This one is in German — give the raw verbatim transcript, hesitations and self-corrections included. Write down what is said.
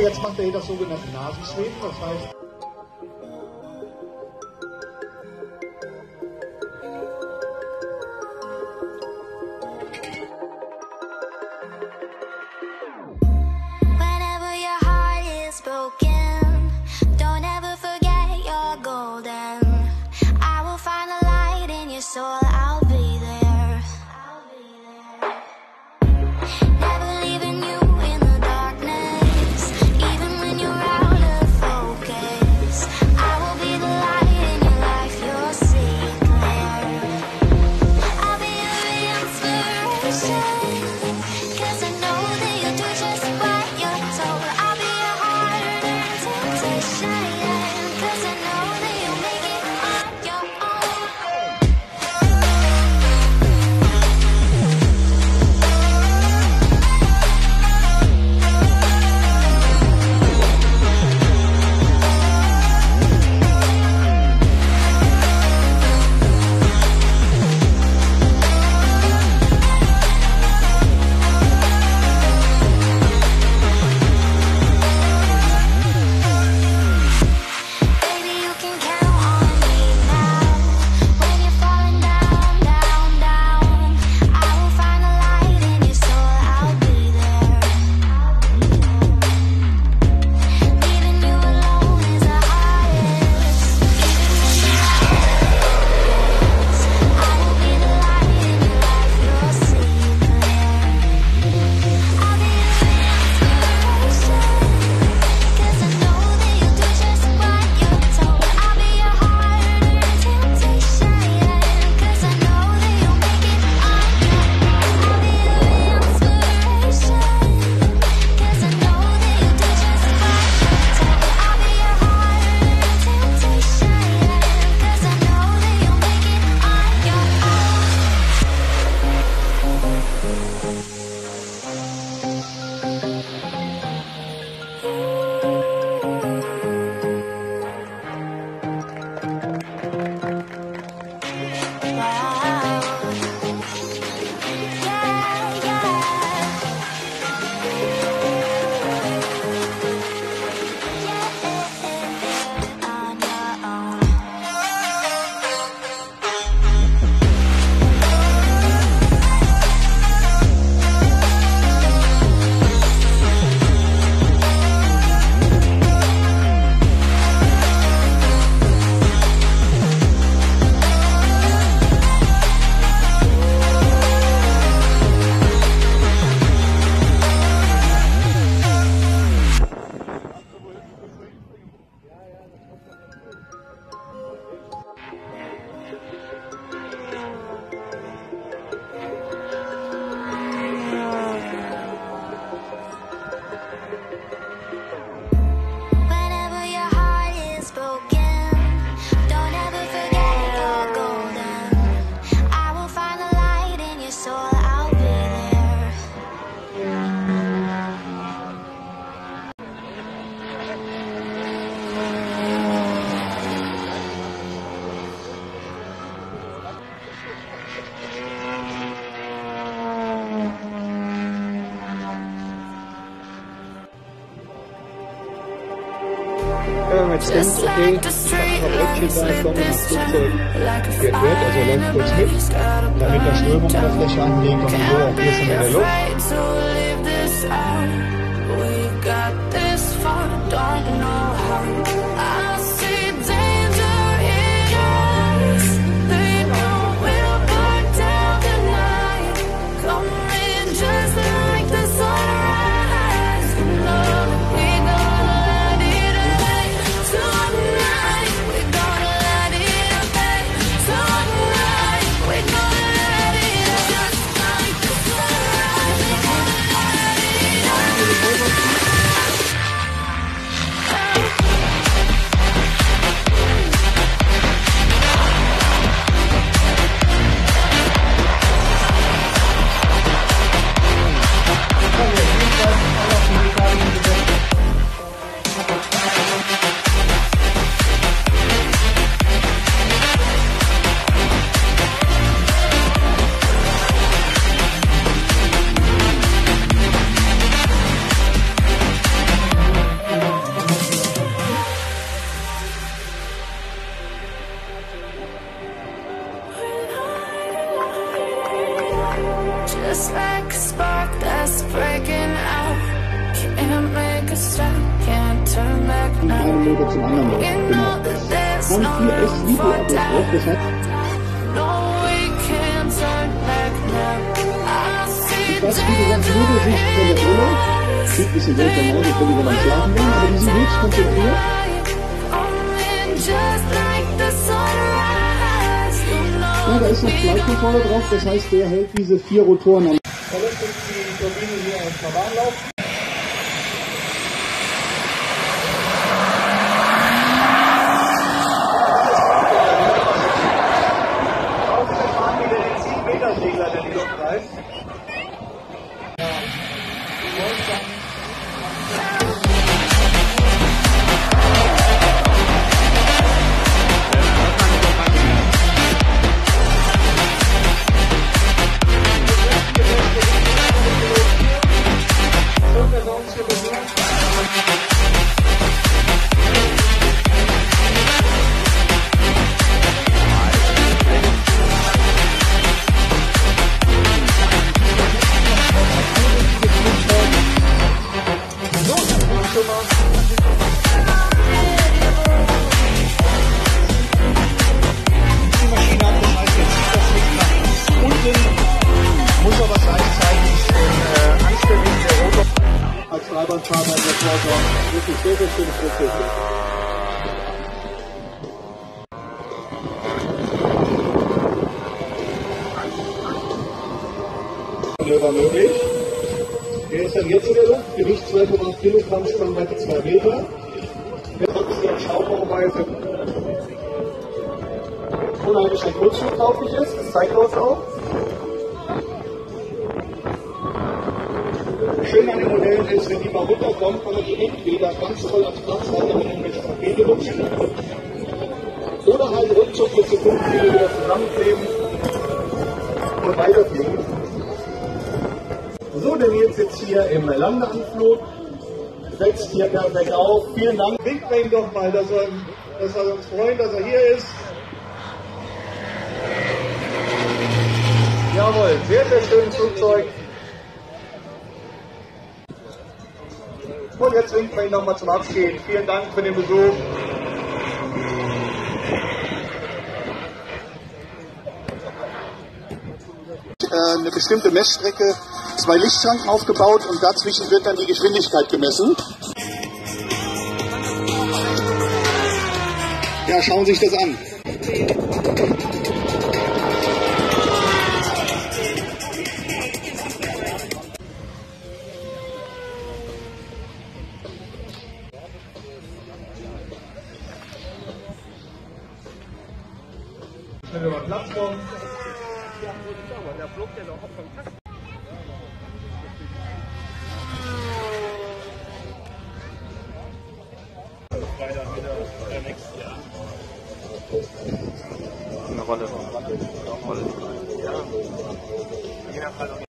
jetzt macht er hier das sogenannte Nasenschweben, das heißt... Ja, jetzt denkt, okay, ich habe noch Rückschritt da, ich komme nach Flugzeug wird, also läuft kurz mit, damit der Strömung der Fläche anlegt und so auch ein bisschen in der Luft. just like a spark that's breaking out. Can't make a stop, can't turn back now. You know that there's no room for doubt. No, we can't turn back now. I see danger in your eyes. Sieht ein bisschen seltsam aus, als wenn wir beim Schlafen werden, aber die sind höchst konzentriert. Ja, da ist noch Fleischcontroller drauf, das heißt, der hält diese vier Rotoren an. Da lässt uns die Turbine hier als normal laufen. Außerdem fahren wir den sieben Meter Segler, der die Luft reißt. Als Dreibandfahrer in der Vorsorge wirklich sehr, sehr schönes Rückwärtsbild. Manöver möglich. Der ist dann jetzt in der Luft, Gewicht zwei Komma acht Kilogramm, Spannweite zwei Meter. Jetzt hat es hier Schaubauweise unheimlich ein Kurzschnitt tauglich ist, das zeigt uns auch. Schön an den Modellen ist, wenn die mal runterkommen, kann man die entweder ganz toll als Platzhalter mit irgendwelchen Pakete rutschen oder halt ruckzuck mit Sekundenfliege wieder zusammenkleben und weiterfliegen. So, der Nils sitzt hier im Landeanflug, setzt hier perfekt auf. Vielen Dank. Winkt wir ihm doch mal, dass er, dass er uns freut, dass er hier ist. Jawohl, sehr, sehr schönes Flugzeug. Und jetzt winken wir ihn nochmal zum Abschied. Vielen Dank für den Besuch. Eine bestimmte Messstrecke, zwei Lichtschranken aufgebaut und dazwischen wird dann die Geschwindigkeit gemessen. Ja, schauen Sie sich das an. Wenn wir mal Platz kommen. Der flog ja doch auch vom Kasten. Freitag wieder der nächste Jahr. Eine Rolle. Rolle. Ja.